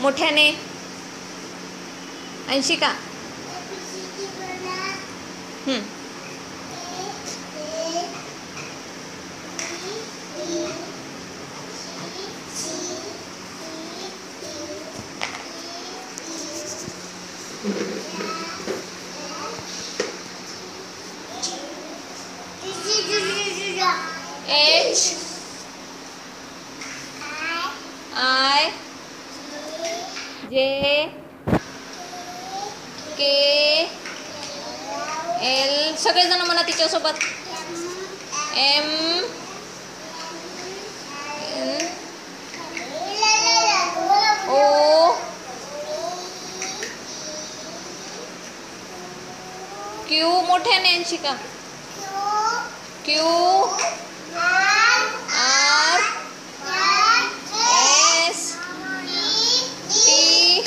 मोठ्याने. Anshika. H I J K L सगळेजण म्हणा तिच्यासोबत. M N O Q मोठ्याने Anshika. Q R S T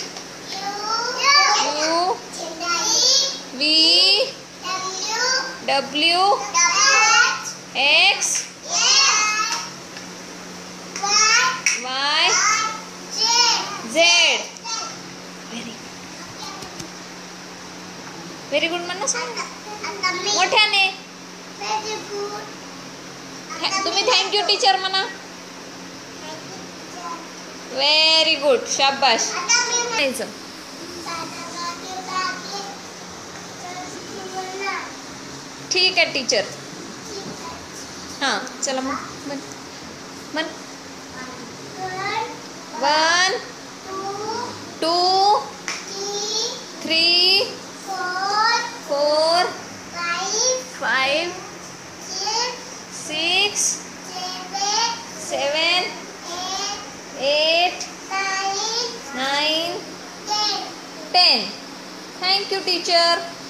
U V W X Y Z. Very good म्हणा सांग मोठ्याने. तुम्ही थँक्यू टीचर म्हणा. व्हेरी गुड शाबाश. ठीक आहे टीचर. हां चला मग मन 1 2 3 4 5 6 7 8 9 10. Thank you teacher.